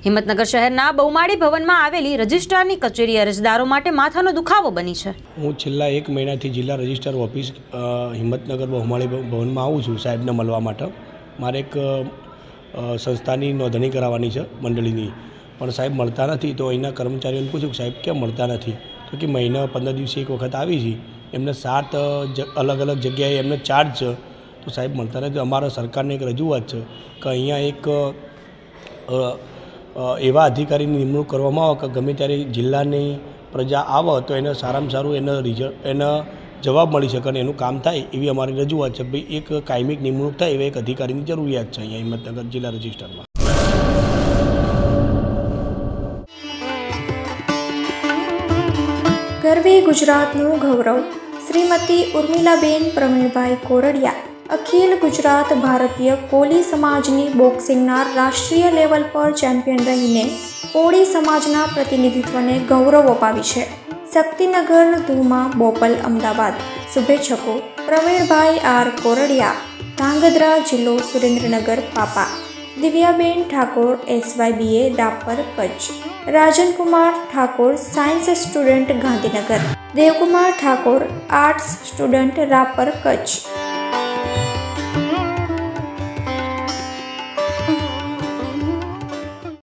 હિંમતનગર શહેરના બહુમાળી ભવનમાં આવેલી રજિસ્ટ્રારની કચેરી અરજદારો માટે માથાનો દુખાવો બની છે। હું છેલ્લા 1 મહિનાથી જિલ્લા રજિસ્ટ્રાર ઓફિસ હિંમતનગર બહુમાળી ભવનમાં આવું છું સાહેબને મળવા માટે। મારે એક સંસ્થાની નોંધણી કરાવવાની છે મંડળીની, પણ સાહેબ મળતા નથી। તો અહીંના કર્મચારીઓને પૂછ્યું કે સાહેબ કેમ મળતા નથી? તો કે મહિના 15 દિવસે એક વખત આવી છે, એમને 7 અલગ અલગ જગ્યાએ એમને ચાર્જ છે, તો સાહેબ મળતા નથી। અમારા સરકારને એક રજૂઆત છે કે અહીંયા એક એવા અધિકારીની નિમણૂક કરવામાં આવે કે ગમે ત્યારે જિલ્લાની પ્રજા આવે તો એને સારામાં સારું એને જવાબ મળી શકે અને એનું કામ થાય, એવી અમારી રજૂઆત છે। ભાઈ એક કાયમિક નિમણૂક થાય એવા એક અધિકારીની જરૂરિયાત છે અહીંયા હિંમતનગર જિલ્લા રજિસ્ટરમાં। ગરવી ગુજરાતનું ગૌરવ શ્રીમતી ઉર્મિલાબેન પ્રવીણભાઈ કોરડિયા અખિલ ગુજરાત ભારતીય કોળી સમાજની બોક્સિંગના રાષ્ટ્રીય લેવલ પર ચેમ્પિયન રહીને કોળી સમાજના પ્રતિનિધિત્વને ગૌરવ અપાવી છે। શક્તિનગર ધુમા બોપલ અમદાવાદ। શુભેચ્છકો પ્રવીણભાઈ આર કોરડિયા, ધાંગધ્રા જિલ્લો સુરેન્દ્રનગર પાપા। Divyaben Thakor SYBA Rapar Kutch. Rajankumar Thakor science student Gandhinagar. Devkumar Thakor arts student Rapar Kutch.